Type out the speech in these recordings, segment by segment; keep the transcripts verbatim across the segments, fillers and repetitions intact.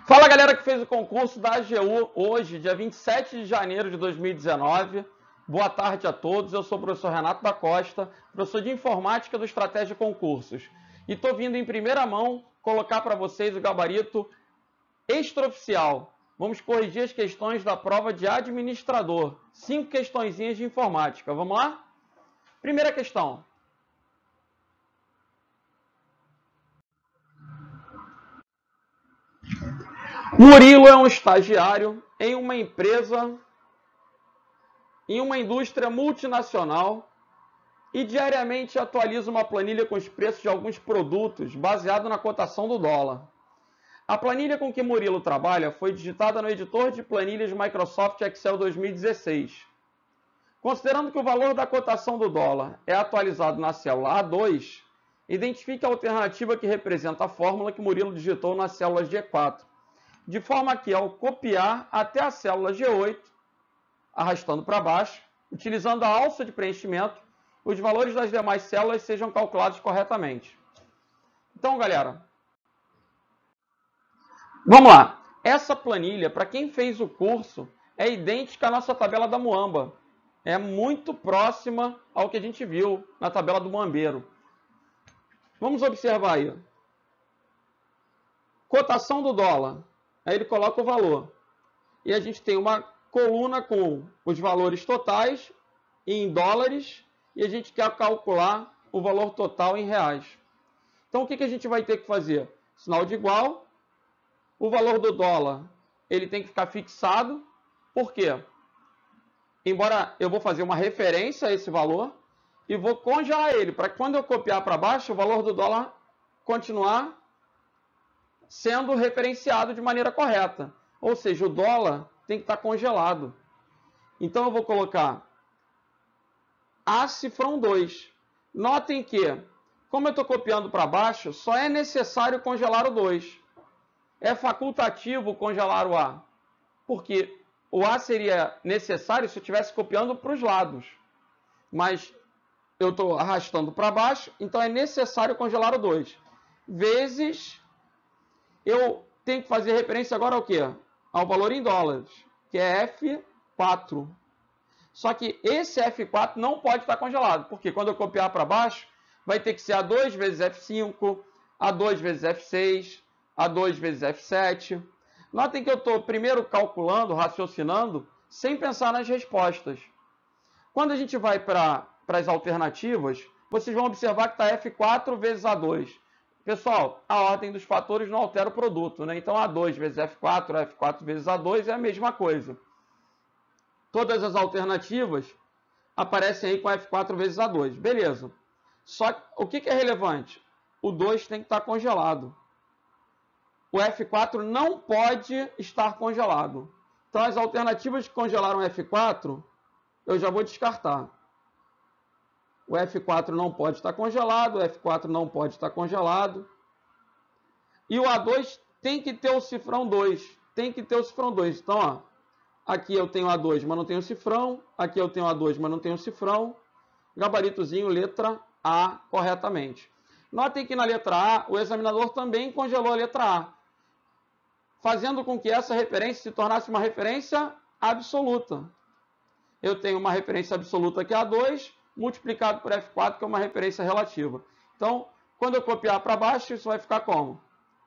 Fala, galera que fez o concurso da A G U hoje, dia vinte e sete de janeiro de dois mil e dezenove. Boa tarde a todos, eu sou o professor Renato da Costa, professor de Informática do Estratégia Concursos. E estou vindo em primeira mão colocar para vocês o gabarito extraoficial. Vamos corrigir as questões da prova de administrador. Cinco questõezinhas de informática. Vamos lá? Primeira questão. Murilo é um estagiário em uma empresa, em uma indústria multinacional e diariamente atualiza uma planilha com os preços de alguns produtos baseado na cotação do dólar. A planilha com que Murilo trabalha foi digitada no editor de planilhas Microsoft Excel dois mil e dezesseis. Considerando que o valor da cotação do dólar é atualizado na célula A dois, identifique a alternativa que representa a fórmula que Murilo digitou na célula G quatro. De forma que, ao copiar até a célula G oito, arrastando para baixo, utilizando a alça de preenchimento, os valores das demais células sejam calculados corretamente. Então, galera, vamos lá. Essa planilha, para quem fez o curso, é idêntica à nossa tabela da Muamba. É muito próxima ao que a gente viu na tabela do Muambeiro. Vamos observar aí. Cotação do dólar. Aí ele coloca o valor. E a gente tem uma coluna com os valores totais em dólares e a gente quer calcular o valor total em reais. Então o que, que a gente vai ter que fazer? Sinal de igual. O valor do dólar ele tem que ficar fixado. Por quê? Embora eu vou fazer uma referência a esse valor e vou congelar ele, para que quando eu copiar para baixo, o valor do dólar continuar sendo referenciado de maneira correta. Ou seja, o dólar tem que estar congelado. Então eu vou colocar A cifrão dois. Notem que, como eu estou copiando para baixo, só é necessário congelar o dois. É facultativo congelar o A. Porque o A seria necessário se eu estivesse copiando para os lados. Mas eu estou arrastando para baixo, então é necessário congelar o dois. Vezes, eu tenho que fazer referência agora ao quê? Ao valor em dólares, que é F quatro. Só que esse F quatro não pode estar congelado, porque quando eu copiar para baixo, vai ter que ser A dois vezes F cinco, A dois vezes F seis, A dois vezes F sete. Notem que eu estou primeiro calculando, raciocinando, sem pensar nas respostas. Quando a gente vai para as alternativas, vocês vão observar que está F quatro vezes A dois. Pessoal, a ordem dos fatores não altera o produto, né? Então, A dois vezes F quatro, F quatro vezes A dois é a mesma coisa. Todas as alternativas aparecem aí com F quatro vezes A dois. Beleza. Só que o que é relevante? O dois tem que estar congelado. O F quatro não pode estar congelado. Então, as alternativas que congelaram F quatro, eu já vou descartar. O F quatro não pode estar congelado, o F quatro não pode estar congelado. E o A dois tem que ter o cifrão dois. Tem que ter o cifrão dois. Então, ó, aqui eu tenho A dois, mas não tenho cifrão. Aqui eu tenho A dois, mas não tenho cifrão. Gabaritozinho, letra A, corretamente. Notem que na letra A, o examinador também congelou a letra A, fazendo com que essa referência se tornasse uma referência absoluta. Eu tenho uma referência absoluta que é A dois, multiplicado por F quatro, que é uma referência relativa. Então, quando eu copiar para baixo, isso vai ficar como?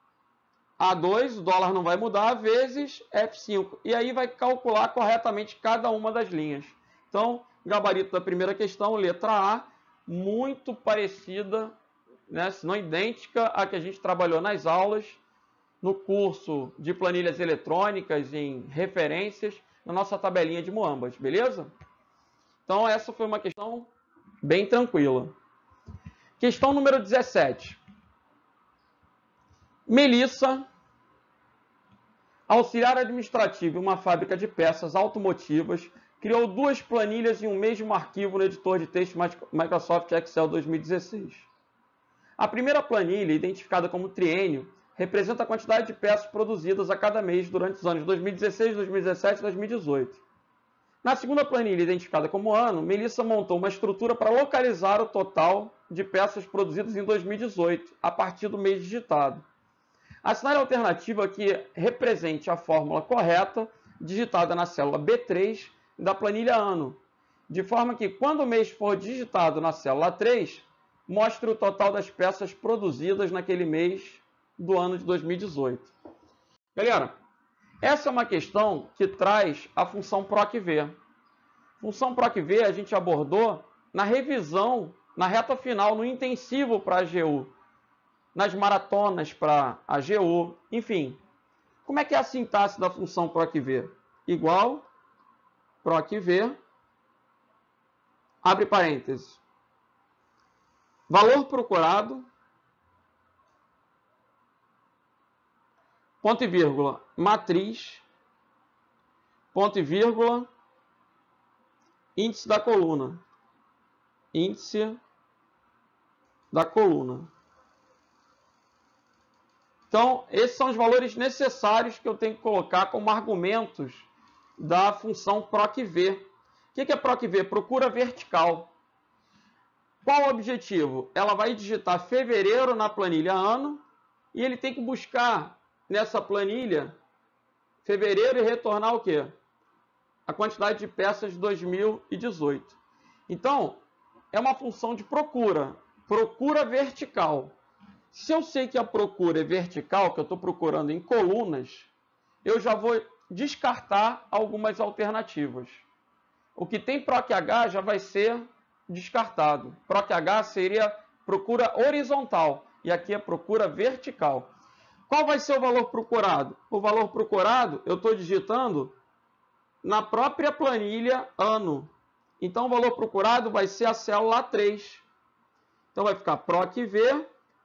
A dois, o dólar não vai mudar, vezes F cinco. E aí vai calcular corretamente cada uma das linhas. Então, gabarito da primeira questão, letra A, muito parecida, né, se não idêntica à que a gente trabalhou nas aulas, no curso de planilhas eletrônicas, em referências, na nossa tabelinha de Muambas, beleza? Então, essa foi uma questão bem tranquila. Questão número dezessete. Melissa, auxiliar administrativo em uma fábrica de peças automotivas, criou duas planilhas em um mesmo arquivo no editor de texto Microsoft Excel dois mil e dezesseis. A primeira planilha, identificada como triênio, representa a quantidade de peças produzidas a cada mês durante os anos dois mil e dezesseis, dois mil e dezessete e dois mil e dezoito. Na segunda planilha, identificada como ano, Melissa montou uma estrutura para localizar o total de peças produzidas em dois mil e dezoito, a partir do mês digitado. Assinale a alternativa que represente a fórmula correta digitada na célula B três da planilha ano, de forma que, quando o mês for digitado na célula três, mostre o total das peças produzidas naquele mês do ano de dois mil e dezoito. Galera, essa é uma questão que traz a função PROC-V. Função PROC-V a gente abordou na revisão, na reta final, no intensivo para a A G U, nas maratonas para a A G U, enfim. Como é que é a sintaxe da função PROC-V? Igual, PROC-V, abre parênteses, valor procurado, ponto e vírgula, matriz, ponto e vírgula, índice da coluna. Índice da coluna. Então, esses são os valores necessários que eu tenho que colocar como argumentos da função PROC-V. O que é PROC-V? Procura vertical. Qual o objetivo? Ela vai digitar fevereiro na planilha ano e ele tem que buscar nessa planilha fevereiro e retornar o quê? A quantidade de peças de dois mil e dezoito. Então, é uma função de procura. Procura vertical. Se eu sei que a procura é vertical, que eu estou procurando em colunas, eu já vou descartar algumas alternativas. O que tem PROC-H já vai ser descartado. PROC-H seria procura horizontal e aqui é procura vertical. Qual vai ser o valor procurado? O valor procurado eu estou digitando na própria planilha ano. Então o valor procurado vai ser a célula A três. Então vai ficar PROC-V,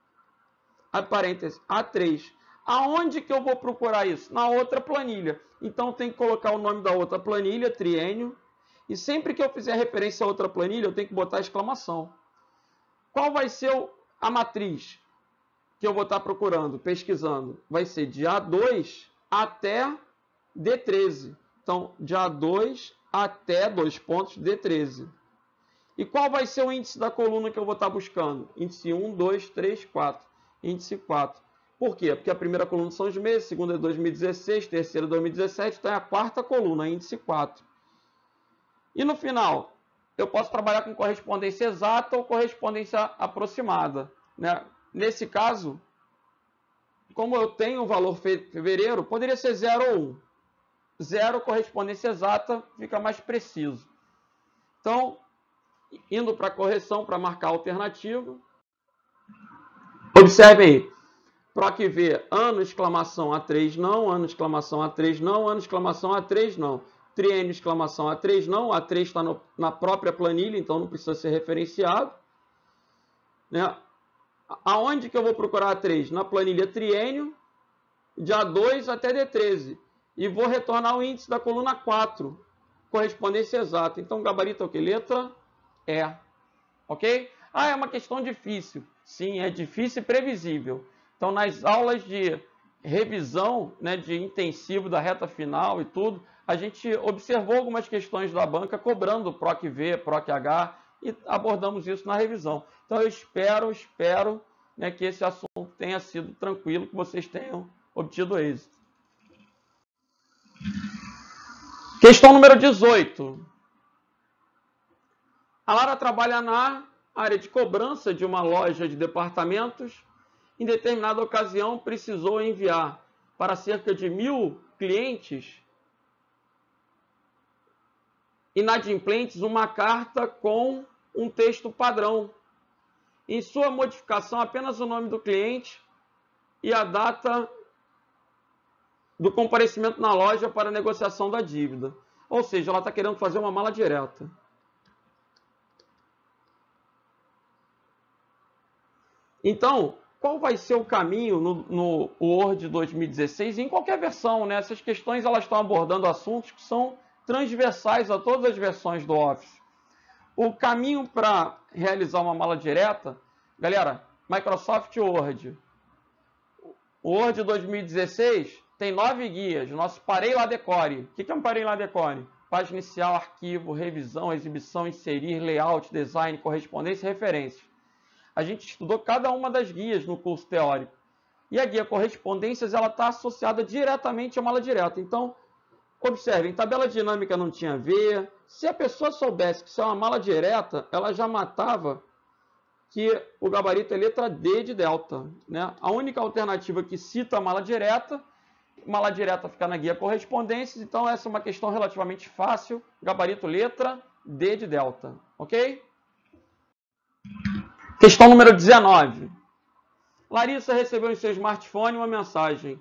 a parênteses A três. Aonde que eu vou procurar isso? Na outra planilha. Então tem que colocar o nome da outra planilha, triênio. E sempre que eu fizer referência a outra planilha, eu tenho que botar exclamação. Qual vai ser a matriz que eu vou estar procurando, pesquisando? Vai ser de A dois até D treze. Então, de A dois até dois pontos D treze. E qual vai ser o índice da coluna que eu vou estar buscando? Índice um, dois, três, quatro. Índice quatro. Por quê? Porque a primeira coluna são os meses, a segunda é dois mil e dezesseis, terceira é dois mil e dezessete, então é a quarta coluna, índice quatro. E no final, eu posso trabalhar com correspondência exata ou correspondência aproximada, né? Nesse caso, como eu tenho o valor fevereiro, poderia ser zero ou um. Zero, correspondência exata, fica mais preciso. Então, indo para a correção, para marcar a alternativa. Observe aí. PROC-V, ano, exclamação A três, não. Ano, exclamação A três, não. Ano, exclamação A três, não. Triênio, exclamação A três, não. A três está na própria planilha, então não precisa ser referenciado. Né? Aonde que eu vou procurar A três? Na planilha triênio, de A dois até D treze. E vou retornar o índice da coluna quatro, correspondência exata. Então, gabarito é o que? Letra E. Ok? Ah, é uma questão difícil. Sim, é difícil e previsível. Então, nas aulas de revisão, né, de intensivo da reta final e tudo, a gente observou algumas questões da banca cobrando PROC-V, PROC-H e abordamos isso na revisão. Então, eu espero, espero, né, que esse assunto tenha sido tranquilo, que vocês tenham obtido êxito. Questão número dezoito. A Lara trabalha na área de cobrança de uma loja de departamentos. Em determinada ocasião, precisou enviar para cerca de mil clientes inadimplentes uma carta com um texto padrão. Em sua modificação, apenas o nome do cliente e a data do comparecimento na loja para negociação da dívida. Ou seja, ela está querendo fazer uma mala direta. Então, qual vai ser o caminho no, no Word dois mil e dezesseis? Em qualquer versão, né? Essas questões elas estão abordando assuntos que são transversais a todas as versões do Office. O caminho para realizar uma mala direta, galera, Microsoft Word. O Word dois mil e dezesseis tem nove guias. Nosso Parei lá Decore. O que é um Parei lá Decore? Página inicial, arquivo, revisão, exibição, inserir, layout, design, correspondência e referências. A gente estudou cada uma das guias no curso teórico. E a guia correspondências ela está associada diretamente à mala direta. Então, observem, tabela dinâmica não tinha a ver. Se a pessoa soubesse que isso é uma mala direta, ela já matava que o gabarito é letra D de delta, né? A única alternativa que cita a mala direta, mala direta fica na guia correspondências, então essa é uma questão relativamente fácil, gabarito letra D de delta, ok? Questão número dezenove. Larissa recebeu em seu smartphone uma mensagem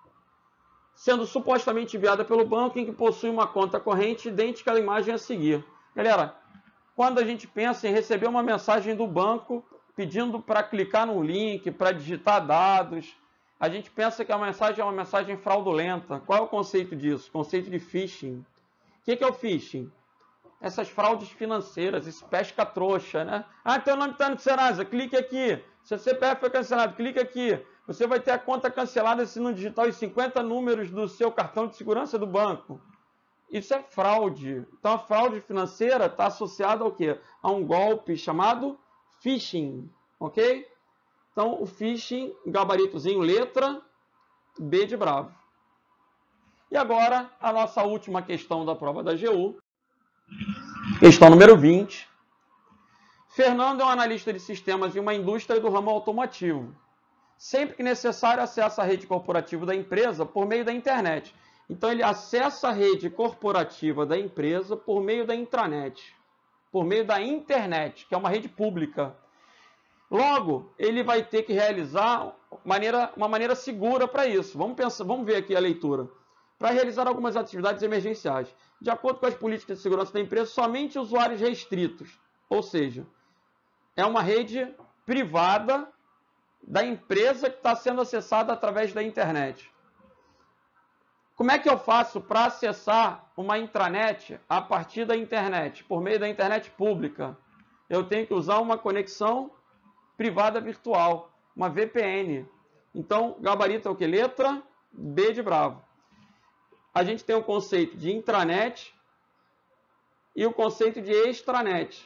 sendo supostamente enviada pelo banco em que possui uma conta corrente idêntica à imagem a seguir. Galera, quando a gente pensa em receber uma mensagem do banco pedindo para clicar no link, para digitar dados, a gente pensa que a mensagem é uma mensagem fraudulenta. Qual é o conceito disso? O conceito de phishing. O que é o phishing? Essas fraudes financeiras, esse pesca trouxa, né? Ah, teu nome está no Serasa, clique aqui. Seu C P F foi cancelado, clique aqui. Você vai ter a conta cancelada se não digitar os cinquenta números do seu cartão de segurança do banco. Isso é fraude. Então, a fraude financeira está associada ao quê? A um golpe chamado phishing, ok? Então, o phishing, gabaritozinho, letra B de bravo. E agora, a nossa última questão da prova da A G U. Questão número vinte. Fernando é um analista de sistemas em uma indústria do ramo automotivo. Sempre que necessário, acessa a rede corporativa da empresa por meio da internet. Então, ele acessa a rede corporativa da empresa por meio da intranet, por meio da internet, que é uma rede pública. Logo, ele vai ter que realizar maneira, uma maneira segura para isso. Vamos, pensar, vamos ver aqui a leitura. Para realizar algumas atividades emergenciais. De acordo com as políticas de segurança da empresa, somente usuários restritos. Ou seja, é uma rede privada da empresa que está sendo acessada através da internet. Como é que eu faço para acessar uma intranet a partir da internet, por meio da internet pública? Eu tenho que usar uma conexão privada virtual, uma V P N. Então, gabarito é o que? Letra B de bravo. A gente tem o conceito de intranet e o conceito de extranet.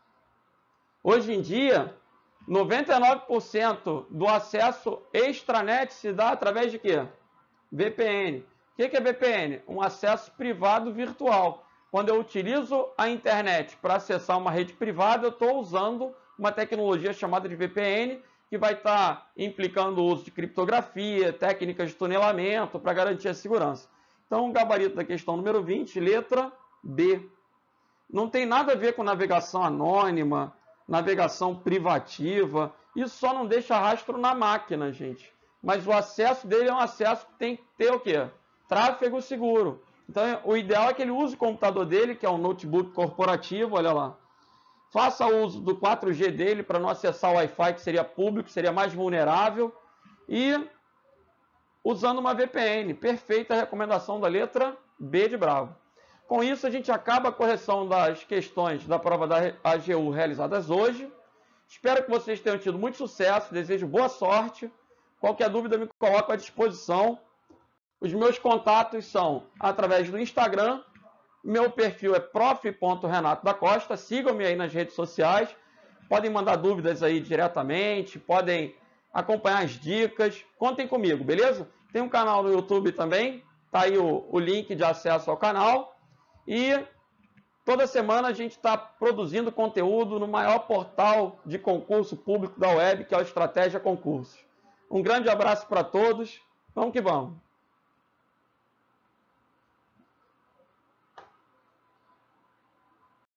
Hoje em dia, noventa e nove por cento do acesso extranet se dá através de quê? V P N. O que é V P N? Um acesso privado virtual. Quando eu utilizo a internet para acessar uma rede privada, eu estou usando uma tecnologia chamada de V P N, que vai estar implicando o uso de criptografia, técnicas de tunelamento para garantir a segurança. Então, o gabarito da questão número vinte, letra B. Não tem nada a ver com navegação anônima, navegação privativa. Isso só não deixa rastro na máquina, gente. Mas o acesso dele é um acesso que tem que ter o quê? Tráfego seguro. Então, o ideal é que ele use o computador dele, que é um notebook corporativo, olha lá. Faça uso do quatro G dele para não acessar o Wi-Fi, que seria público, seria mais vulnerável. E usando uma V P N. Perfeita a recomendação da letra B de bravo. Com isso, a gente acaba a correção das questões da prova da A G U realizadas hoje. Espero que vocês tenham tido muito sucesso. Desejo boa sorte. Qualquer dúvida, me coloco à disposição. Os meus contatos são através do Instagram. Meu perfil é prof ponto renato da costa. Sigam-me aí nas redes sociais. Podem mandar dúvidas aí diretamente. Podem acompanhar as dicas. Contem comigo, beleza? Tem um canal no YouTube também. Tá aí o, o link de acesso ao canal. E toda semana a gente está produzindo conteúdo no maior portal de concurso público da web, que é o Estratégia Concursos. Um grande abraço para todos. Vamos que vamos.